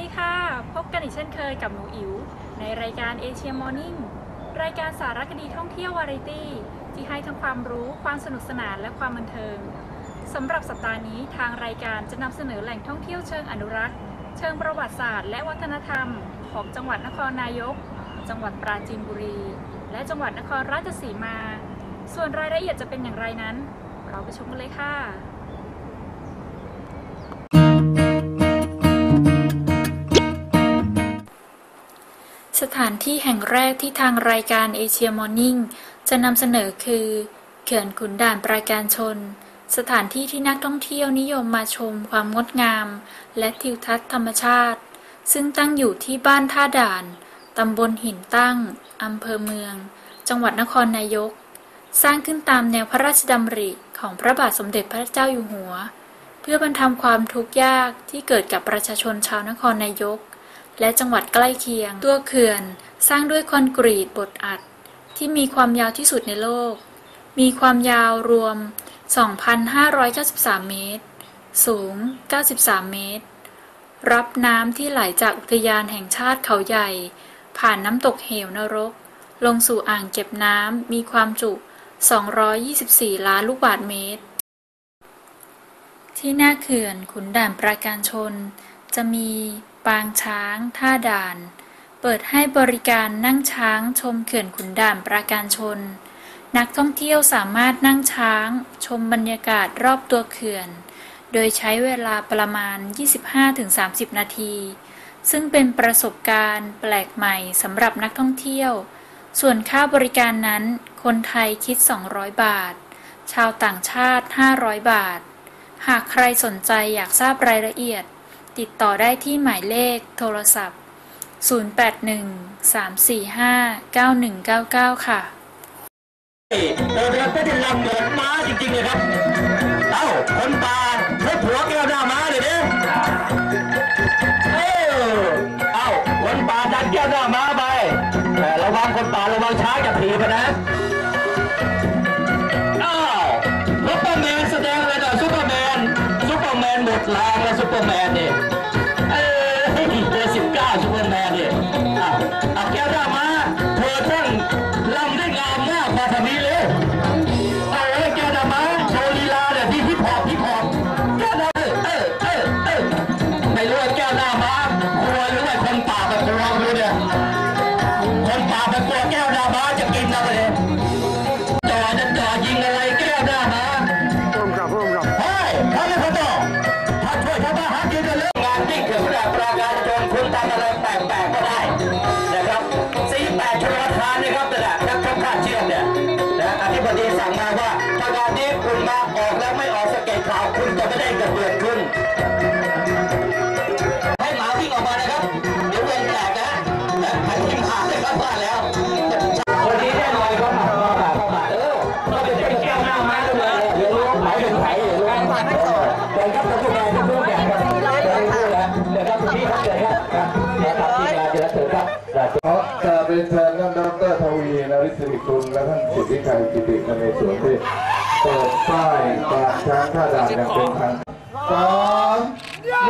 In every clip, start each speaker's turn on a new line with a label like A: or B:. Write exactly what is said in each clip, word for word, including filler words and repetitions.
A: ค่ะพบกันอีกเช่นเคยกับหนูอิ๋วในรายการเอเชียมอร์นิ่งรายการสารคดีท่องเที่ยววาไรตี้ที่ให้ทั้งความรู้ความสนุกสนานและความบันเทิงสำหรับสัปดาห์นี้ทางรายการจะนำเสนอแหล่งท่องเที่ยวเชิงอนุรักษ์เชิงประวัติศาสตร์และวัฒนธรรมของจังหวัดนครนายกจังหวัดปราจีนบุรีและจังหวัดนครราชสีมาส่วนรายละเอียดจะเป็นอย่างไรนั้นเราไปชมกันเลยค่ะสถานที่แห่งแรกที่ทางรายการเอเชียมอร์นิ่งจะนำเสนอคือเขื่อนขุนด่านปราการชนสถานที่ที่นักท่องเที่ยวนิยมมาชมความงดงามและทิวทัศน์ธรรมชาติซึ่งตั้งอยู่ที่บ้านท่าด่านตำบลหินตั้งอำเภอเมืองจังหวัดนครนายกสร้างขึ้นตามแนวพระราชดำริของพระบาทสมเด็จพระเจ้าอยู่หัวเพื่อบรรเทาความทุกข์ยากที่เกิดกับประชาชนชาวนครนายกและจังหวัดใกล้เคียงตัวเขื่อนสร้างด้วยคอนกรีตบดอัดที่มีความยาวที่สุดในโลกมีความยาวรวม สองพันห้าร้อยเก้าสิบสาม เมตรสูง เก้าสิบสาม เมตรรับน้ำที่ไหลจากอุทยานแห่งชาติเขาใหญ่ผ่านน้ำตกเหวนรกลงสู่อ่างเก็บน้ำมีความจุ สองร้อยยี่สิบสี่ ล้านลูกบาศก์เมตรที่หน้าเขื่อนขุนด่านปราการชนจะมีปางช้างท่าด่านเปิดให้บริการนั่งช้างชมเขื่อนขุนด่านปราการชนนักท่องเที่ยวสามารถนั่งช้างชมบรรยากาศรอบตัวเขื่อนโดยใช้เวลาประมาณ ยี่สิบห้าถึงสามสิบ นาทีซึ่งเป็นประสบการณ์แปลกใหม่สำหรับนักท่องเที่ยวส่วนค่าบริการนั้นคนไทยคิดสองร้อยบาทชาวต่างชาติห้าร้อยบาทหากใครสนใจอยากทราบรายละเอียดติดต่อได้ที่หมายเลขโทรศัพท์ศูนย์ แปด หนึ่ง สาม สี่ ห้า เก้า หนึ่ง เก้า เก้าค่ะ
B: เออเราก็จะลำเหมือนม้าจริงๆเลยครับเอ้าคนป่าเพื่อผัวแก้วหน้าม้าเลยเนี่ยเออเอ้าคนป่าดันแก้วหน้าม้าไปแต่ระวังคนป่าระวังช้างจะถีบไปนะอ้าวซุปเปอร์แมนแสดงอะไรต่อซุปเปอร์แมนซุปเปอร์แมนหมดแรงแล้วซุปเปอร์แมนเนี่ยเออเบอร์สิบเก้าซุปเปอร์แมนเนี่ยอ้าวเอาแก้วหน้าม้าเธอต้องลำได้งามมากพอทำนี้เลยเอาไว้แก้วหน้าม้าโชว์ลีลาเนี่ยที่ฮิปฮอปฮิปฮอปแก้วหน้าเออเออเออเออไม่รู้แก้วหน้าม้าควรหรือว่าคนป่าแบบกลัวไม่รู้เนี่ยคนป่าแบบกลัวแก้วหน้าม้าจะกินเราเลยจ่อจะจ่อยิงอะไรแก้วหน้าม้าร่วมกับร่วมกับเฮ้ยท่านไม่พอต่อท่านช่วยชาวบ้านหากินกันเลยงานที่เกิดจากปราการชนคุณทำอะไรแปลกๆก็ได้นะครับสี่แปดชลประทานนะครับแต่ละนักขับข้าเชื่อมเนี่ยนะอธิบดีสั่งมาว่าถ้างานนี้คุณมาออกแล้วไม่ออกสเก็ตข่าวคุณจะไม่ได้เกิดเดือดขึ้นให้หมาวิ่งออกมานะครับเดี๋ยววงแตกนะนะให้ทีมหาเลยครับว่าแล้วคนนี้แน่นอนเขาหาเข้ามาเข้ามาเออก็จะเป็นแก้วหน้าม้าเลยเดี๋ยวรู้ไหนเป็นไผ่เดี๋ยวรู้เดินครับทุกคนทุกคนแก่ครับเดินรู้แล้วเดี๋ยวครับพี่ครับเดินครับนะครับทีมงานเดี๋ยวเถิดครับ
C: ขอจะเป็นเชิญท่านดร.ทวีนริศริกุลและท่านสิทธิชัยกิตินเรศวรที่เปิดป้ายปางช้างท่าด่านอย่างเป็นทางสองหนึ่ง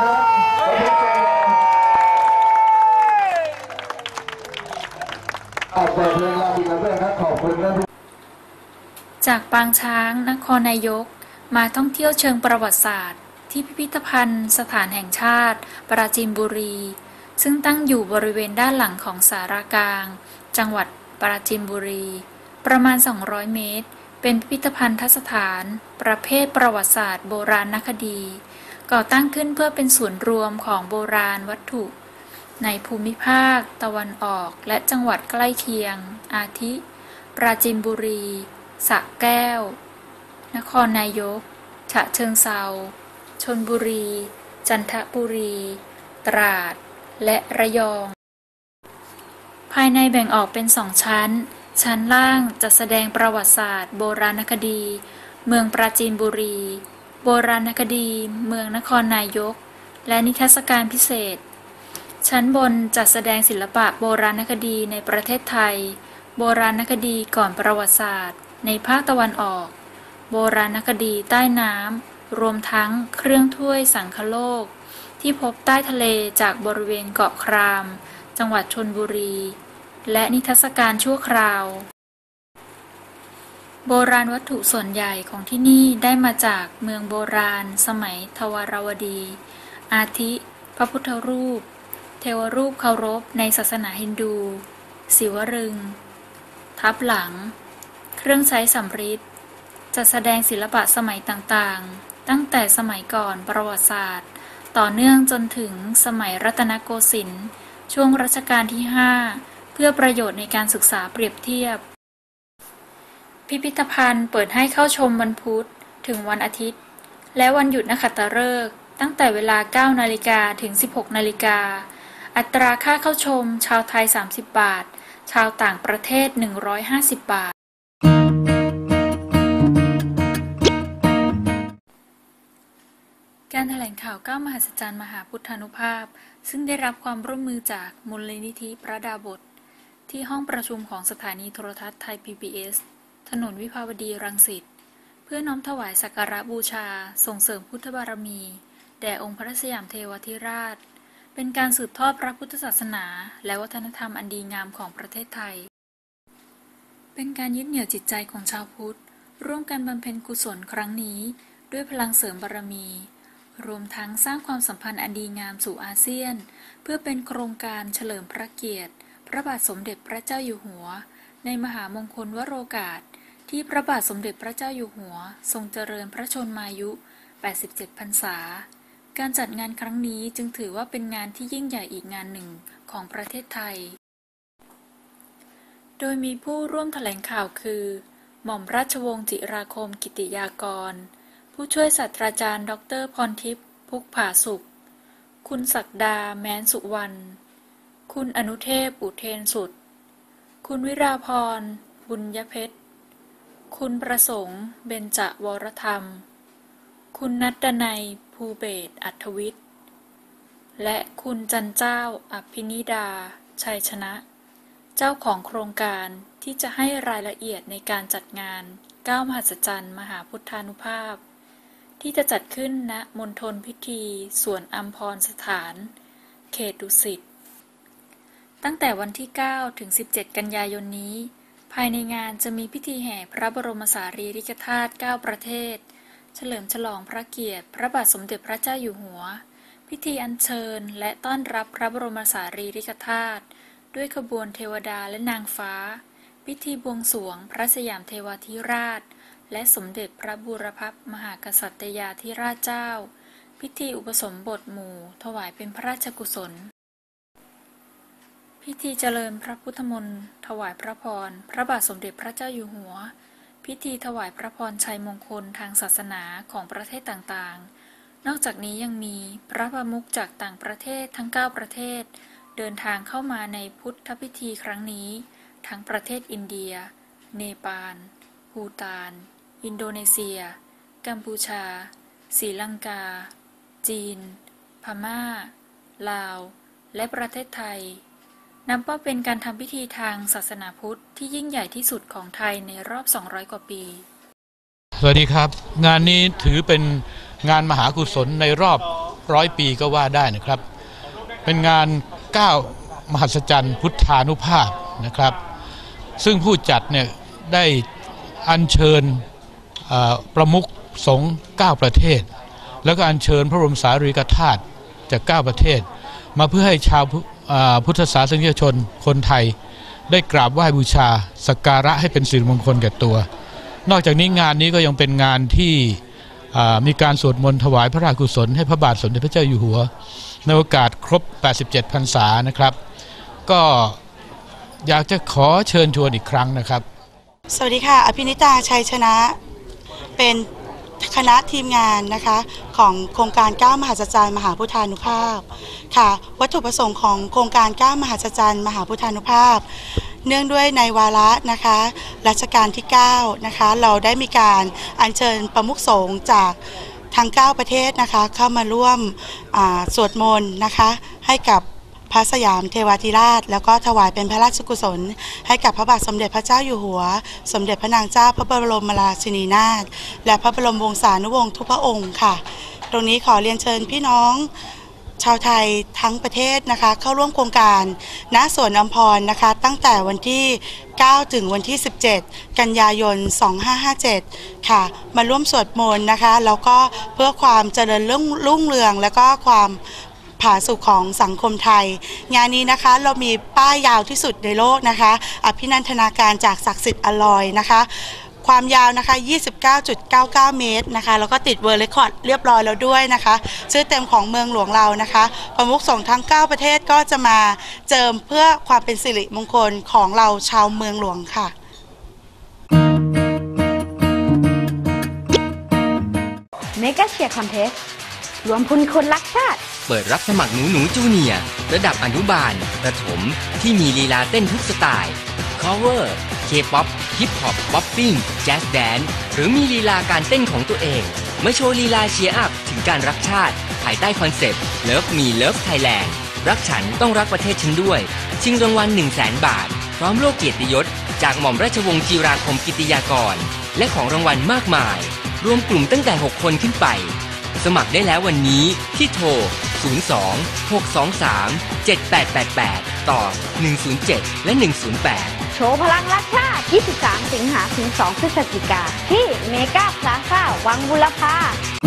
C: ครับเปิดเพลงลาบิกันด้วยครับขอบคุณนะ
A: จากปางช้างนครนายกมาท่องเที่ยวเชิงประวัติศาสตร์ที่พิพิธภัณฑ์สถานแห่งชาติปราจีนบุรีซึ่งตั้งอยู่บริเวณด้านหลังของสารากลางจังหวัดปราจีนบุรีประมาณสองร้อยเมตรเป็นพิพิธภัณฑสถานประเภทประวัติศาสตร์โบราณคดีก่อตั้งขึ้นเพื่อเป็นศูนย์รวมของโบราณวัตถุในภูมิภาคตะวันออกและจังหวัดใกล้เคียงอาทิปราจีนบุรีสระแก้วนครนายกฉะเชิงเทราชลบุรีจันทบุรีตราดและระยองภายในแบ่งออกเป็นสองชั้นชั้นล่างจะแสดงประวัติศาสตร์โบราณคดีเมืองปราจีนบุรีโบราณคดีเมืองนครนายกและนิทรรศการพิเศษชั้นบนจัดแสดงศิลปะโบราณคดีในประเทศไทยโบราณคดีก่อนประวัติศาสตร์ในภาคตะวันออกโบราณคดีใต้น้ำรวมทั้งเครื่องถ้วยสังคโลกที่พบใต้ทะเลจากบริเวณเกาะคราม จังหวัดชลบุรี และนิทรรศการชั่วคราว โบราณวัตถุส่วนใหญ่ของที่นี่ได้มาจากเมืองโบราณสมัยทวารวดี อาทิ พระพุทธรูป เทวรูปเคารพในศาสนาฮินดู ศิวรึง ทับหลัง เครื่องใช้สำริด จัดแสดงศิลปะสมัยต่างๆ ตั้งแต่สมัยก่อนประวัติศาสตร์ ต่อเนื่องจนถึงสมัยรัตนโกสินทร์ ช่วงรัชกาลที่ ห้า เพื่อประโยชน์ในการศึกษาเปรียบเทียบ พิพิธภัณฑ์เปิดให้เข้าชมวันพุธถึงวันอาทิตย์ และวันหยุดนักขัตฤกษ์ตั้งแต่เวลา เก้านาฬิกา ถึง สิบหกนาฬิกา อัตราค่าเข้าชมชาวไทย สามสิบ บาท ชาวต่างประเทศ หนึ่งร้อยห้าสิบ บาท การแถลงข่าวเก้ามหัศจรรย์มหาพุทธานุภาพซึ่งได้รับความร่วมมือจากมูลนิธิพระดาบสที่ห้องประชุมของสถานีโทรทัศน์ไทย พี บี เอส ถนนวิภาวดีรังสิตเพื่อน้อมถวายสักการะบูชาส่งเสริมพุทธบารมีแด่องค์พระสยามเทวทิราชเป็นการสืบทอดพระพุทธศาสนาและวัฒนธรรมอันดีงามของประเทศไทยเป็นการยึดเหนี่ยวจิตใจของชาวพุทธร่วมกันบำเพ็ญกุศลครั้งนี้ด้วยพลังเสริมบารมีรวมทั้งสร้างความสัมพันธ์อันดีงามสู่อาเซียนเพื่อเป็นโครงการเฉลิมพระเกียรติพระบาทสมเด็จพระเจ้าอยู่หัวในมหามงคลวโรกาสที่พระบาทสมเด็จพระเจ้าอยู่หัวทรงเจริญพระชนมายุ แปดสิบเจ็ด พรรษาการจัดงานครั้งนี้จึงถือว่าเป็นงานที่ยิ่งใหญ่อีกงานหนึ่งของประเทศไทยโดยมีผู้ร่วมแถลงข่าวคือหม่อมราชวงศ์จิราคมกิติยากรผู้ช่วยศาสตราจารย์ดรพรทิพย์พุกผาสุขคุณศักดาแม้นสุวรรณคุณอนุเทพอุเทนสุดคุณวิราพรบุญยเพชรคุณประสงค์เบญจวรธรรมคุณนัดดนัยภูเบศรอัธวิทย์และคุณจันเจ้าอภินิดาชัยชนะเจ้าของโครงการที่จะให้รายละเอียดในการจัดงานเก้ามหัศจรรย์มหาพุทธานุภาพที่จะจัดขึ้นณมณฑลพิธีสวนอัมพรสถานเขตดุสิตตั้งแต่วันที่ เก้า ถึง สิบเจ็ด กันยายนนี้ภายในงานจะมีพิธีแห่พระบรมสารีริกธาตุเก้าประเทศเฉลิมฉลองพระเกียรติพระบาทสมเด็จพระเจ้าอยู่หัวพิธีอัญเชิญและต้อนรับพระบรมสารีริกธาตุด้วยขบวนเทวดาและนางฟ้าพิธีบวงสรวงพระสยามเทวาธิราชและสมเด็จพระบูรพมหากษัตริยาธิราชเจ้าพิธีอุปสมบทหมู่ถวายเป็นพระราชกุศลพิธีเจริญพระพุทธมนต์ถวายพระพรพระบาทสมเด็จพระเจ้าอยู่หัวพิธีถวายพระพรชัยมงคลทางศาสนาของประเทศต่างๆนอกจากนี้ยังมีพระประมุขจากต่างประเทศทั้งเก้าประเทศเดินทางเข้ามาในพุทธพิธีครั้งนี้ทั้งประเทศอินเดียเนปาลภูฏานอินโดนีเซียกัมพูชาศรีลังกาจีนพม่าลาวและประเทศไทยนับว่าเป็นการทำพิธีทางศาสนาพุทธที่ยิ่งใหญ่ที่สุดของไทยในรอบสองร้อยกว่าปี
D: สวัสดีครับงานนี้ถือเป็นงานมหากุศลในรอบร้อยปีก็ว่าได้นะครับเป็นงานเก้ามหัศจรรย์พุทธานุภาพนะครับซึ่งผู้จัดเนี่ยได้อัญเชิญประมุขสงฆ์เก้าประเทศแล้วก็อัญเชิญพระบรมสารีริกธาตุจากเก้าประเทศมาเพื่อให้ชาวพุทธศาสนิกชนคนไทยได้กราบไหว้บูชาสักการะให้เป็นสิริมงคลแก่ตัวนอกจากนี้งานนี้ก็ยังเป็นงานที่มีการสวดมนต์ถวายพระราชกุศลให้พระบาทสมเด็จพระเจ้าอยู่หัวในโอกาสครบแปดสิบเจ็ดพรรษานะครับก็อยากจะขอเชิญชวนอีกครั้งนะครับ
E: สวัสดีค่ะอภินิตาชัยชนะเป็นคณะทีมงานนะคะของโครงการเก้ามหัศจรรย์มหาพุทธานุภาพค่ะวัตถุประสงค์ของโครงการเก้ามหัศจรรย์มหาพุทธานุภาพเนื่องด้วยในวาระนะคะรัชกาลที่เก้านะคะเราได้มีการอัญเชิญประมุขสงฆ์จากทั้งเก้าประเทศนะคะเข้ามาร่วมสวดมนต์นะคะให้กับพระสยามเทวาธิราชแล้วก็ถวายเป็นพระราชกุศลให้กับพระบาทสมเด็จพระเจ้าอยู่หัวสมเด็จพระนางเจ้าพระบรมราชินีนาถและพระบรมวงศานุวงศ์ทุกพระองค์ค่ะตรงนี้ขอเรียนเชิญพี่น้องชาวไทยทั้งประเทศนะคะเข้าร่วมโครงการณสวนอัมพรนะคะตั้งแต่วันที่เก้าถึงวันที่สิบเจ็ดกันยายนสองพันห้าร้อยห้าสิบเจ็ดค่ะมาร่วมสวดมนต์นะคะแล้วก็เพื่อความเจริญรุ่งเรืองและก็ความผาสุกของสังคมไทยงานนี้นะคะเรามีป้ายยาวที่สุดในโลกนะคะอภินันทนาการจากศักดิ์สิทธิ์อลอยนะคะความยาวนะคะ ยี่สิบเก้าจุดเก้าเก้า เมตรนะคะแล้วก็ติดเวิร์ลด์เรคคอร์ดเรียบร้อยแล้วด้วยนะคะชื่อเต็มของเมืองหลวงเรานะคะประมุขสงฆ์ทั้งเก้าประเทศก็จะมาเจิมเพื่อความเป็นสิริมงคลของเราชาวเมืองหลวงค่ะ
F: เมกาเชียร์คอนเทสต์รวมพลคนรักชาติ
G: เปิดรับสมัครหนูหนูจูเนียร์ระดับอนุบาลประถมที่มีลีลาเต้นทุกสไตล์ cover K-pop Hip Hop Popping Jazz Dance หรือมีลีลาการเต้นของตัวเองมาโชว์ลีลาเชียร์อัพถึงการรักชาติภายใต้คอนเซปต์ Love Me Love Thailand รักฉันต้องรักประเทศฉันด้วยชิงรางวัล หนึ่งแสน บาทพร้อมโล่เกียรติยศจากหม่อมราชวงศ์จีราคมกิติยากรและของรางวัลมากมายรวมกลุ่มตั้งแต่หกคนขึ้นไปสมัครได้แล้ววันนี้ที่โทร ศูนย์ สอง หก สอง สาม เจ็ด แปด แปด แปด ต่อ หนึ่ง ศูนย์ เจ็ด และ หนึ่ง ศูนย์ แปด
F: โชว์พลังรักชาติ ยี่สิบสาม สิงหาคมถึง สอง พฤศจิกายนที่เมกาพลาซ่าวังบุรพา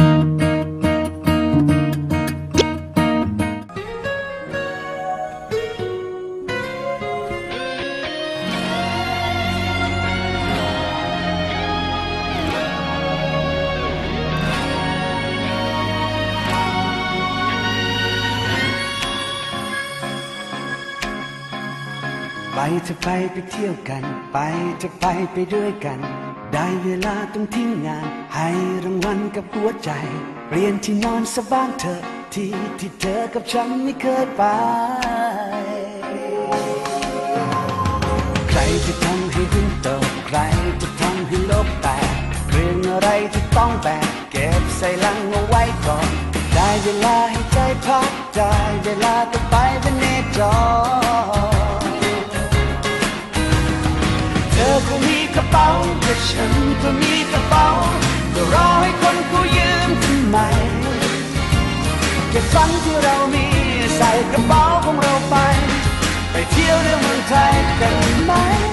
H: ไปจะไปไปเที่ยวกันไปจะไปไปด้วยกันได้เวลาต้องทิ้งงานให้รางวัลกับหัวใจเปลี่ยนที่นอนซะบ้างเถอะที่ที่เธอกับฉันไม่เคยไปใครจะทำให้หุ้นตกใครจะทำให้โลกแตกเรื่องอะไรที่ต้องแบกเก็บใส่ลังเอาไว้ก่อนได้เวลาให้ใจพักได้เวลาต้องไปเป็นเนจรเธอก็มีกระเป๋าแต่ฉันก็มีกระเป๋าก็รอให้คนกูยืมทำไมเก็บฝันที่เรามีใส่กระเป๋าของเราไปไปเที่ยวในเมืองไทยกันไหม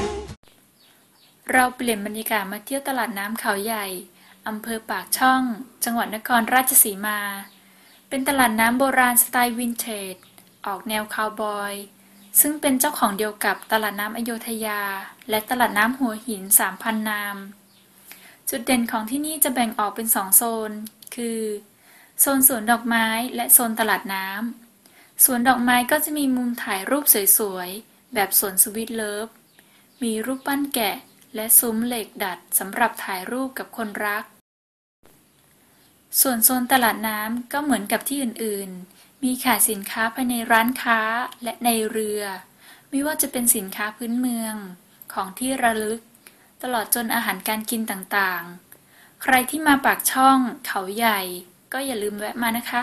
A: เราเปลี่ยนบรรยากาศมาเที่ยวตลาดน้ำเขาใหญ่อำเภอปากช่องจังหวัดนครราชสีมาเป็นตลาดน้ำโบราณสไตล์วินเทจออกแนวคาวบอยซึ่งเป็นเจ้าของเดียวกับตลาดน้ำอโยธยาและตลาดน้ำหัวหินสามพันนามจุดเด่นของที่นี่จะแบ่งออกเป็นสองโซนคือโซนสวนดอกไม้และโซนตลาดน้ำสวนดอกไม้ก็จะมีมุมถ่ายรูปสวยๆแบบสวนสวีทเลิฟมีรูปปั้นแกะและซุ้มเหล็กดัดสำหรับถ่ายรูปกับคนรักส่วนโซนตลาดน้ำก็เหมือนกับที่อื่นๆมีขายสินค้าภายในร้านค้าและในเรือไม่ว่าจะเป็นสินค้าพื้นเมืองของที่ระลึกตลอดจนอาหารการกินต่างๆใครที่มาปากช่องเขาใหญ่ก็อย่าลืมแวะมานะคะ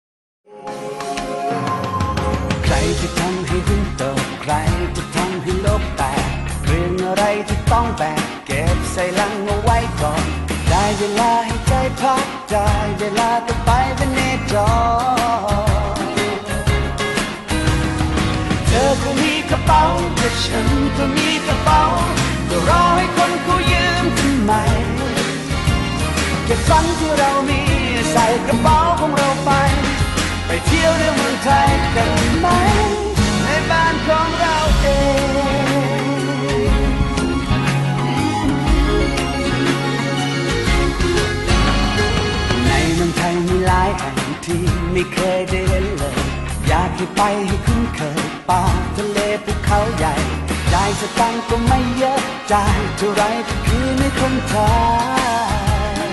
H: ใครจะทำให้หุ้นตกใครจะทำให้โลกแตกเรื่องอะไรที่ต้องแบกเก็บใส่ลังเอาไว้ก่อนได้เวลาให้ใจพักได้เวลาต้องไปเป็นเนจรเธอก็มีกระเป๋าแต่ฉันก็มีกระเป๋าก็รอให้คนกูยืมทำไมเก็บฝันที่เรามีใส่กระเป๋าของเราไปไปเที่ยวในเมืองไทยกันไหมในบ้านของเราเองในเมืองไทยมีหลายแห่งที่ไม่เคยได้เห็นเลยอยากให้ไปให้คุ้นเคยป่าทะเลภูเขาใหญ่ได้สตังค์ก็ไม่เยอะจ่ายเท่าไรก็คือไม่คนไทย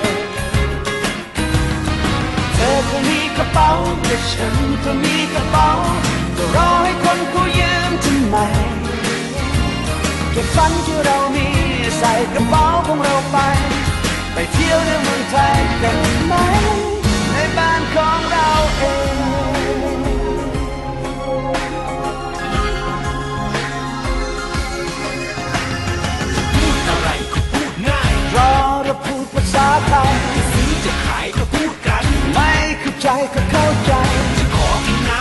H: เธอก็มีกระเป๋าแต่ฉันก็มีกระเป๋าก็รอให้คนกูยืมทำไมเก็บฝันที่เรามีใส่กระเป๋าของเราไปไปเที่ยวในเมืองไทยกันไหมในบ้านของเราเองรอเราพูดภาษาไทยจะซื้อจะขายก็พูดกันไม่เข้าใจก็เข้าใจจะขอกินน้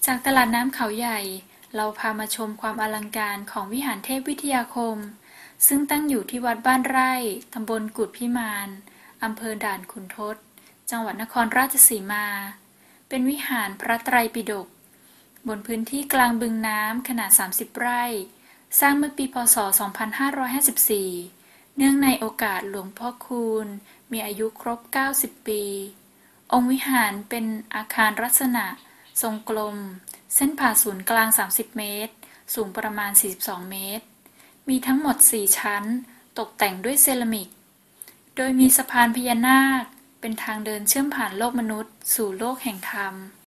A: จากตลาดน้ำเขาใหญ่เราพามาชมความอลังการของวิหารเทพวิทยาคมซึ่งตั้งอยู่ที่วัดบ้านไร่ตำบลกุดพิมานอำเภอด่านขุนทดจังหวัดนครราชสีมาเป็นวิหารพระไตรปิฎกบนพื้นที่กลางบึงน้ำขนาดสามสิบไร่สร้างเมื่อปีพ.ศ. สองพันห้าร้อยห้าสิบสี่เนื่องในโอกาสหลวงพ่อคูณมีอายุครบเก้าสิบปีองค์วิหารเป็นอาคารลักษณะทรงกลมเส้นผ่าศูนย์กลางสามสิบเมตรสูงประมาณสี่สิบสองเมตรมีทั้งหมดสี่ชั้นตกแต่งด้วยเซรามิกโดยมีสะพานพญานาคเป็นทางเดินเชื่อมผ่านโลกมนุษย์สู่โลกแห่งธรรม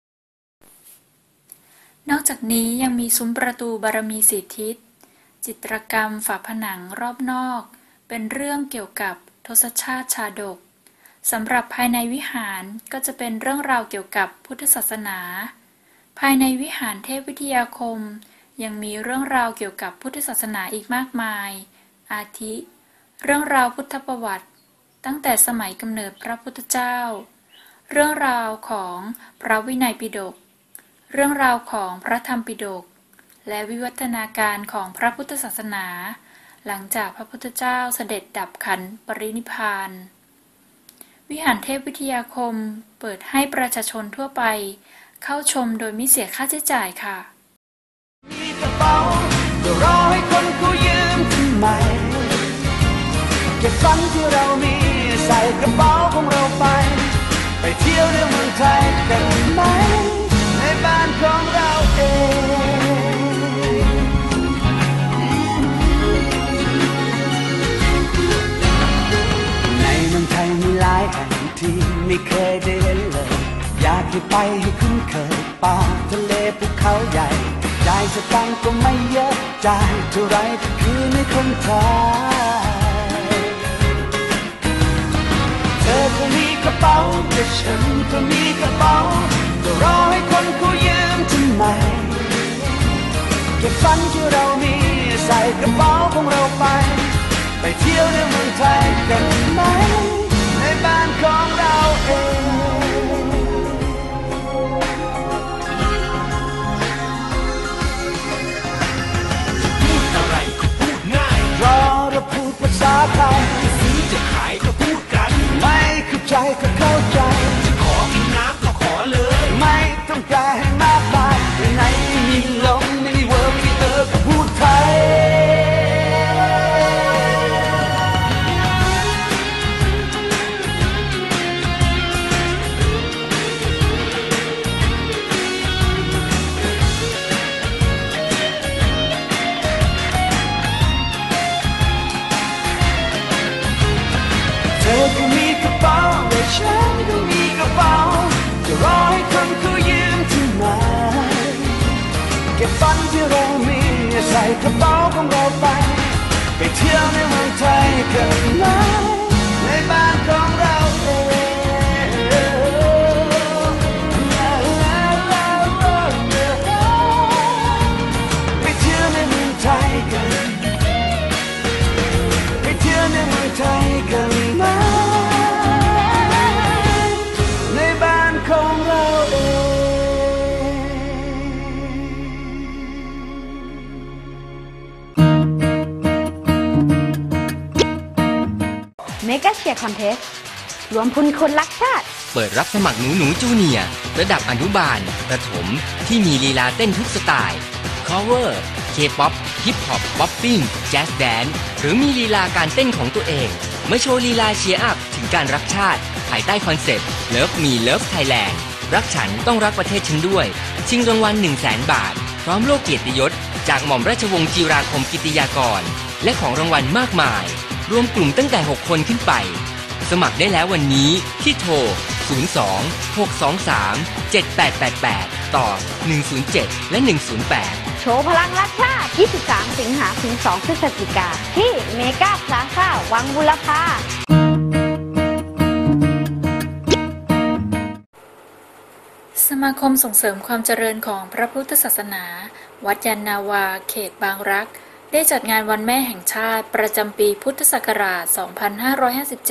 A: นอกจากนี้ยังมีซุ้มประตูบารมีสีทิศจิตรกรรมฝาผนังรอบนอกเป็นเรื่องเกี่ยวกับทศชาติชาดกสำหรับภายในวิหารก็จะเป็นเรื่องราวเกี่ยวกับพุทธศาสนาภายในวิหารเทพวิทยาคมยังมีเรื่องราวเกี่ยวกับพุทธศาสนาอีกมากมายอาทิเรื่องราวพุทธประวัติตั้งแต่สมัยกำเนิดพระพุทธเจ้าเรื่องราวของพระวินัยปิฎกเรื่องราวของพระธรรมปิฎกและวิวัฒนาการของพระพุทธศาสนาหลังจากพระพุทธเจ้าเสด็จดับขันธ์ปรินิพพานวิหารเทพวิทยาคมเปิดให้ประชาชนทั่วไปเข้าชมโดยไม่เสียค่าใช้จ่ายค่ะ
H: มีกระเป๋าก็รอให้คนกู้ยืมทำไมเก็บฝันที่เรามีใส่กระเป๋าของเราไปไปเที่ยวในเมืองไทยกันไหมในบ้านของเราเองในเมืองไทยมีหลายแห่งที่ไม่เคยได้เห็นเลยอยากให้ไปให้คุ้นเคยป่าทะเลภูเขาใหญ่จ่ายสตางค์ก็ไม่เยอะจ่ายเท่าไรก็คือไม่คนไทยเธอก็มีกระเป๋าแต่ฉันก็มีกระเป๋าจะรอให้คนกู้ยืมทำไมเก็บฝันที่เรามีใส่กระเป๋าของเราไปไปเที่ยวในเมืองไทยกันไหมในบ้านของเราเองเราเราพูดภาษาไทยจะซื้อจะขายก็พูดกันไม่เข้าใจก็เข้าใจจะขอกินน้ำก็ขอเลยไม่ต้องแปลให้มากมายไหนไม่มีลมไม่มีเวิร์กไม่เออก็พูดไทยเธอก็มีกระเป๋าแต่ฉันก็มีกระเป๋าจะรอให้คนเขายืมทำไมเก็บฝันที่เรามีใส่กระเป๋าของเราไปไปเที่ยวในเมืองไทยกันไหมในบ้านของเราเองไปเที่ยวในเมืองไทยกันไปเที่ยวในเมืองไทยกันไหมในบ้านของเราเอง
F: เมกาเชียร์คอนเทสต์รวมพลคนรักชาติ
G: เปิดรับสมัครหนูหนูจูเนียร์ระดับอนุบาลประถมที่มีลีลาเต้นทุกสไตล์ cover K-pop Hip Hop Popping Jazz Dance หรือมีลีลาการเต้นของตัวเองมาโชว์ลีลาเชียร์อัพถึงการรักชาติภายใต้คอนเซ็ปต์ Love Me Love Thailand รักฉันต้องรักประเทศฉันด้วยชิงรางวัล หนึ่งแสน บาทพร้อมโล่เกียรติยศจากหม่อมราชวงศ์จิราคมกิติยากรและของรางวัลมากมายรวมกลุ่มตั้งแต่หกคนขึ้นไปสมัครได้แล้ววันนี้ที่โทรศูนย์ สอง หก สอง สาม เจ็ด แปด แปด แปดต่อหนึ่ง ศูนย์ เจ็ดและหนึ่ง ศูนย์ แปด
F: โชว์พลังรักชาติยี่สิบสามสิงหาถึงสองพฤศจิกาที่เมกาพลาซ่าวังบุรพา
A: สมาคมส่งเสริมความเจริญของพระพุทธศาสนาวัดยานนาวาเขตบางรักได้จัดงานวันแม่แห่งชาติประจำปีพุทธศักราช สองพันห้าร้อยห้าสิบเจ็ด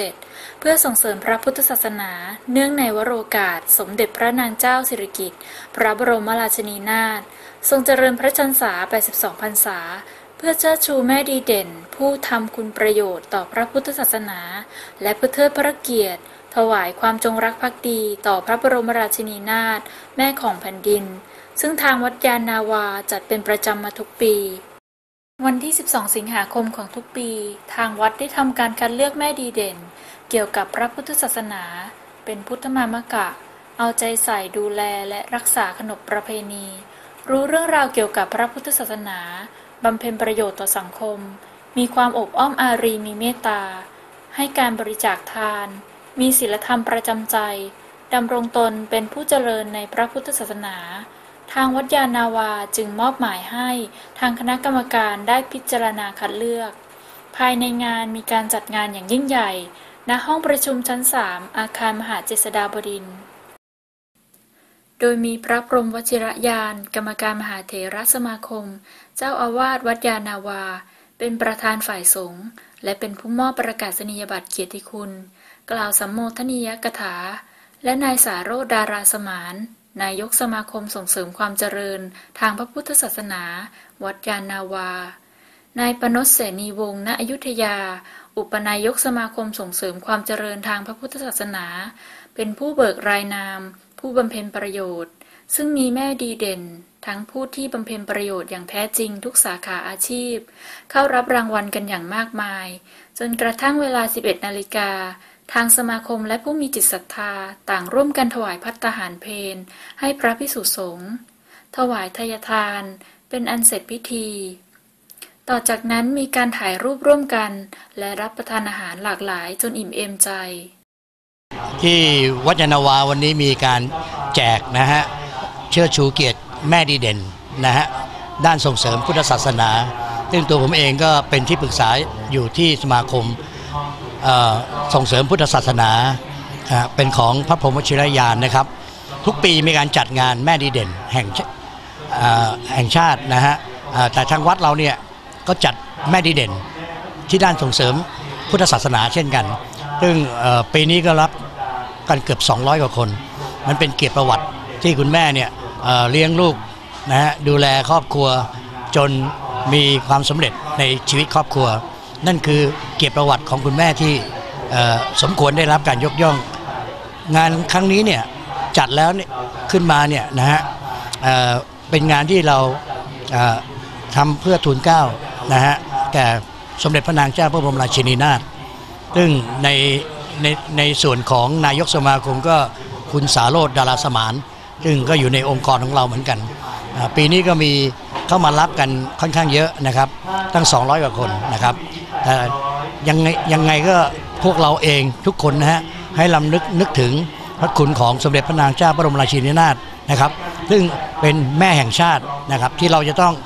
A: เพื่อส่งเสริมพระพุทธศาสนาเนื่องในวโรกาสสมเด็จพระนางเจ้าสิริกิติ์พระบรมราชินีนาถทรงเจริญพระชนษาแปดสิบสองพรรษาเพื่อเชิดชูแม่ดีเด่นผู้ทำคุณประโยชน์ต่อพระพุทธศาสนาและเพื่อเทิดพระเกียรติถวายความจงรักภักดีต่อพระบรมราชินีนาถแม่ของแผ่นดินซึ่งทางวัดยานนาวาจัดเป็นประจำมาทุกปีวันที่สิบสองสิงหาคมของทุกปีทางวัดได้ทำการคัดเลือกแม่ดีเด่นเกี่ยวกับพระพุทธศาสนาเป็นพุทธมามกะเอาใจใส่ดูแลและรักษาขนบประเพณีรู้เรื่องราวเกี่ยวกับพระพุทธศาสนาบำเพ็ญประโยชน์ต่อสังคมมีความอบอ้อมอารีมีเมตตาให้การบริจาคทานมีศีลธรรมประจำใจดำรงตนเป็นผู้เจริญในพระพุทธศาสนาทางวัดยานนาวาจึงมอบหมายให้ทางคณะกรรมการได้พิจารณาคัดเลือกภายในงานมีการจัดงานอย่างยิ่งใหญ่ณห้องประชุมชั้นสามอาคารมหาเจษฎาบดินทร์โดยมีพระพรหมวชิรยานกรรมการมหาเถรสมาคมเจ้าอาวาสวัดยานนาวาเป็นประธานฝ่ายสงฆ์และเป็นผู้มอบประกาศนียบัตรเกียรติคุณกล่าวสัมโมทนียกถาและนายสาโรจน์ดาราสมานนายกสมาคมส่งเสริมความเจริญทางพระพุทธศาสนาวัดยานนาวานายปนสเสนีวงศ์ณอยุธยาอุปนายกสมาคมส่งเสริมความเจริญทางพระพุทธศาสนาเป็นผู้เบิกรายนามผู้บำเพ็ญประโยชน์ซึ่งมีแม่ดีเด่นทั้งผู้ที่บำเพ็ญประโยชน์อย่างแท้จริงทุกสาขาอาชีพเข้ารับรางวัลกันอย่างมากมายจนกระทั่งเวลา สิบเอ็ดนาฬิกาทางสมาคมและผู้มีจิตศรัทธาต่างร่วมกันถวายภัตตาหารเพลให้พระภิกษุสงฆ์ถวายทายทานเป็นอันเสร็จพิธีต่อจากนั้นมีการถ่ายรูปร่วมกันและรับประทานอาหารหลากหลายจนอิ่มเอมใจ
I: ที่วัดยานนาวาวันนี้มีการแจกนะฮะเชิดชูเกียรติแม่ดีเด่นนะฮะด้านส่งเสริมพุทธศาสนาซึ่งตัวผมเองก็เป็นที่ปรึกษาอยู่ที่สมาคมส่งเสริมพุทธศาสนาเป็นของพระพรหมวชิรยานนะครับทุกปีมีการจัดงานแม่ดีเด่นแห่งแห่งชาตินะฮะแต่ทางวัดเราเนี่ยก็จัดแม่ดีเด่นที่ด้านส่งเสริมพุทธศาสนาเช่นกันซึ่งปีนี้ก็รับกันเกือบสองร้อยกว่าคนมันเป็นเกียรติประวัติที่คุณแม่เนี่ยเลี้ยงลูกนะฮะดูแลครอบครัวจนมีความสำเร็จในชีวิตครอบครัวนั่นคือเกียรติประวัติของคุณแม่ที่สมควรได้รับการยกย่องงานครั้งนี้เนี่ยจัดแล้วขึ้นมาเนี่ยนะฮะเป็นงานที่เราทำเพื่อทูลเกล้านะฮะแก่สมเด็จพระนางเจ้าพระบรมราชินีนาถซึ่งในในในส่วนของนายกสมาคมก็คุณสาโรจน์ดาราสมานซึ่งก็อยู่ในองค์กรของเราเหมือนกันปีนี้ก็มีเข้ามารับกันค่อนข้างเยอะนะครับตั้งสองร้อยกว่าคนนะครับแต่ยังไงยังไงก็พวกเราเองทุกคนนะฮะให้ลำลึกนึกถึงพระคุณของสมเด็จพระนางเจ้าพระบรมราชินีนาถนะครับซึ่งเป็นแม่แห่งชาตินะครับที่เราจะต้อง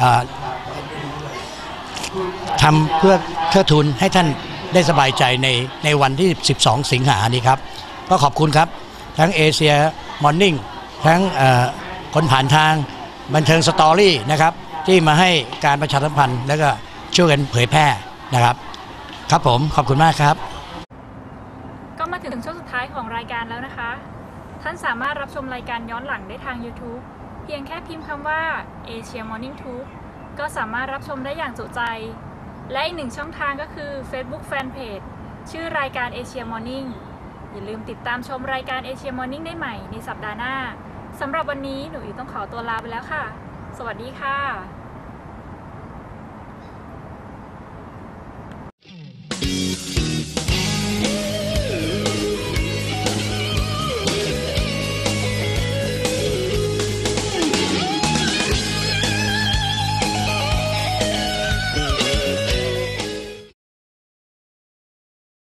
I: ทำเพื่อเทิดทูนให้ท่านได้สบายใจในในวันที่สิบสองสิงหานี้ครับก็ขอบคุณครับทั้งเอเชียมอร์นิ่งทั้งคนผ่านทางบันเทิงสตอรี่นะครับที่มาให้การประชาสัมพันธ์แล้วก็ช่วยกันเผยแพร่นะครับครับผมขอบคุณมากครับ
A: ก็มาถึงช่วงสุดท้ายของรายการแล้วนะคะท่านสามารถรับชมรายการย้อนหลังได้ทาง YouTube เพียงแค่พิมพ์คำว่า Asia Morning Tube ก็สามารถรับชมได้อย่างจุใจและอีกหนึ่งช่องทางก็คือ Facebook Fanpage ชื่อรายการ Asia Morning อย่าลืมติดตามชมรายการ Asia Morning ได้ใหม่ในสัปดาห์หน้าสำหรับวันนี้หนูอีต้องขอตัวลาไปแล้วค่ะสวัสดีค่ะ